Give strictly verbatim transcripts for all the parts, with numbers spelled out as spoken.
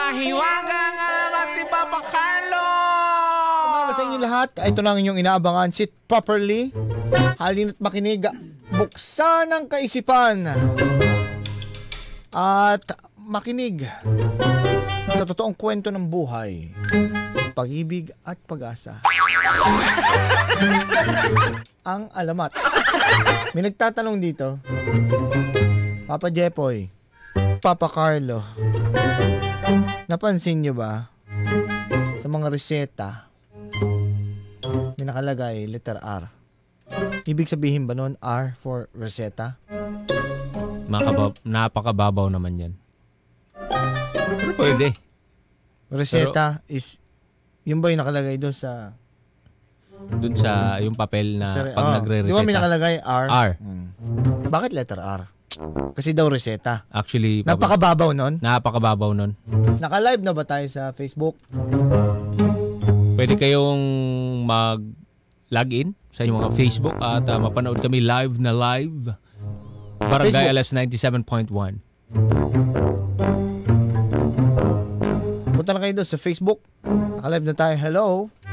mahiwaga nga mati Papa Carlo. Mga sa inyo lahat, ito na ang inyong inaabangan. Sit properly, halina't makinig, buksan ang kaisipan at makinig sa totoong kwento ng buhay, pag-ibig at pag-asa. Ang alamat. May nagtatanong dito, Papa Jepoy, Papa Carlo, napansin nyo ba sa mga reseta may nakalagay letter R? Ibig sabihin ba nun R for reseta? Makabab- napakababaw naman yan. Pero pwede. Reseta Pero, is, yun ba yung nakalagay doon sa... Doon sa yung papel na sa, pag oh, nagre-reseta. Di ba may nakalagay R? R. Hmm. Bakit letter R? Kasi daw reseta. Actually, napakababaw nun. Napakababaw nun. Naka-live na ba tayo sa Facebook? Pwede kayong mag-login sa inyong mga Facebook at uh, mapanood kami live na live. Barangay Alas ninety-seven point one. Punta na kayo doon sa Facebook. Naka-live na tayo. Hello.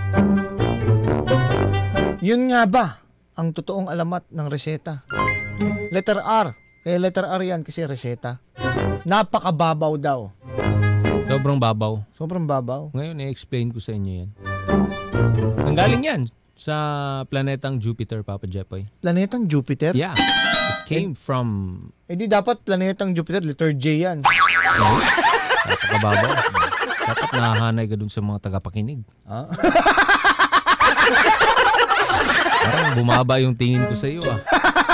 Yun nga ba ang totoong alamat ng reseta? Letter R. Kaya letter R yan kasi reseta. Napakababaw daw. Sobrang babaw. Sobrang babaw. Ngayon, i-explain ko sa inyo yan. Nanggaling yan sa planetang Jupiter, Papa Jepoy. Planetang Jupiter? Yeah. It came from... Eh di dapat planetang Jupiter, letter J yan. Napakababaw. Dapat nahahanay ka dun sa mga tagapakinig. Ah? Parang bumaba yung tingin ko sa iyo ah.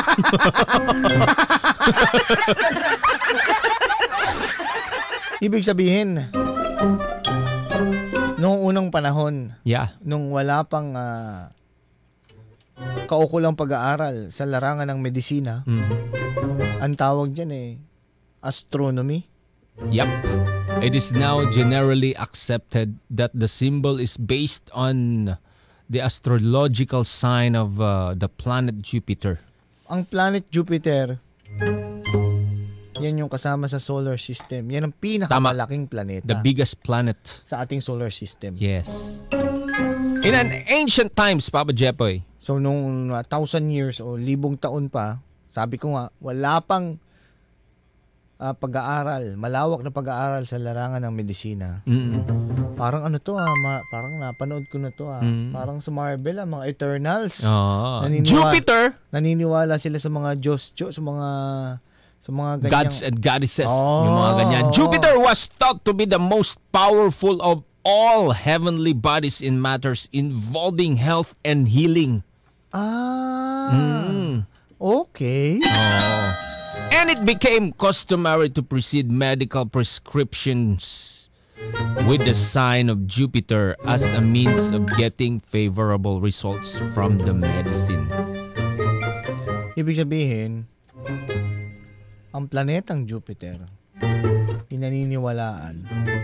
Ibig sabihin, noong unang panahon, yeah. nung wala pang uh, kaukulang pag-aaral sa larangan ng medisina, mm. ang tawag dyan eh, astronomy. Yep. It is now generally accepted that the symbol is based on the astrological sign of uh, the planet Jupiter. Ang planet Jupiter, yan yung kasama sa solar system. Yan ang pinakamalaking planeta. The biggest planet. Sa ating solar system. Yes. In an ancient times, Papa Jepoy. So, nung uh, thousand years o libong taon pa, sabi ko nga, wala pang uh, pag-aaral, malawak na pag-aaral sa larangan ng medisina. Mm-mm. Parang ano to ah, ma- parang napanood ko na to ah. Mm. Parang sa Marvel ah, mga Eternals. Oh. Naniniwala, Jupiter! Naniniwala sila sa mga Diyos, Diyos, sa mga sa mga ganyang... Gods and goddesses. Oh. Yung mga ganyan. Jupiter was thought to be the most powerful of all heavenly bodies in matters involving health and healing. Ah. Mm. Okay. Oh. And it became customary to precede medical prescriptions with the sign of Jupiter as a means of getting favorable results from the medicine. Ibig sabihin, ang planetang Jupiter, pinaniniwalaan,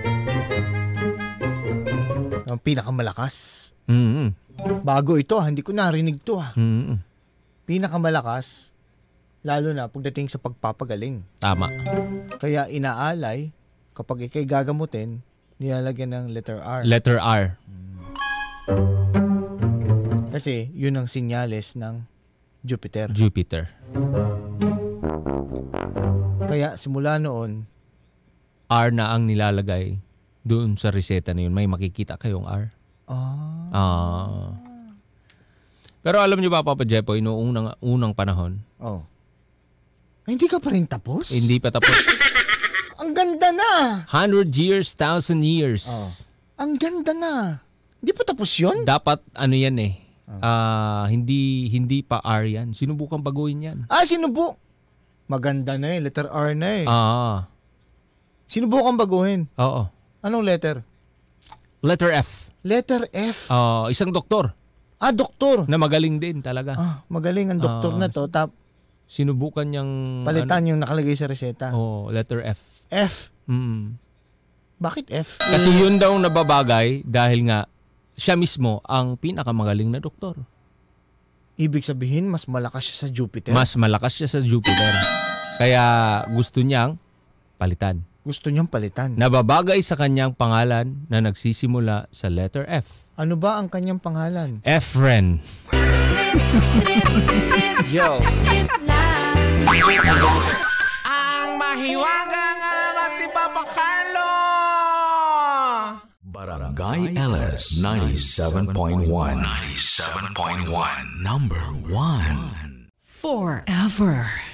ang pinakamalakas. Mm-hmm. Bago ito, hindi ko narinig to ha. Mm-hmm. Pinakamalakas, lalo na pagdating sa pagpapagaling. Tama. Kaya inaalay, kapag ikay gagamutin, nilalagyan ng letter R. Letter R. Kasi yun ang sinyales ng Jupiter. Jupiter. Kaya simula noon, R na ang nilalagay doon sa reseta na yun. May makikita kayong R. Ah. Ah. Pero alam niyo ba, Papa Jepoy, noong unang, unang panahon? Oh. Ay, hindi ka pa rin tapos? Hindi pa tapos. Ang ganda na. Hundred years, thousand years. Oh. Ang ganda na. Hindi pa tapos yun? Dapat ano yan eh. Oh. Uh, hindi hindi pa R yan. Sinubukan baguhin yan. Ah, sinubu. Maganda na eh. Letter R na eh. Ah. Sinubukan baguhin? Oo. Anong letter? Letter F. Letter F? Uh, isang doktor. Ah, doktor. Na magaling din talaga. Ah, magaling ang doktor uh, na to. Tap. Sinubukan niyang... Palitan ano, yung nakalagay sa reseta. Oo, oh, letter F. F? Mm. Bakit F? Kasi yun daw nababagay dahil nga siya mismo ang pinakamagaling na doktor. Ibig sabihin, mas malakas siya sa Jupiter? Mas malakas siya sa Jupiter. Kaya gusto niyang palitan. gusto niyang palitan. Nababagay sa kanyang pangalan na nagsisimula sa letter F. Ano ba ang kanyang pangalan? Efren. Yo. Ang mahiwagang matipapakalo. Barangay L S ninety-seven point one. ninety-seven point one. Number one. Forever.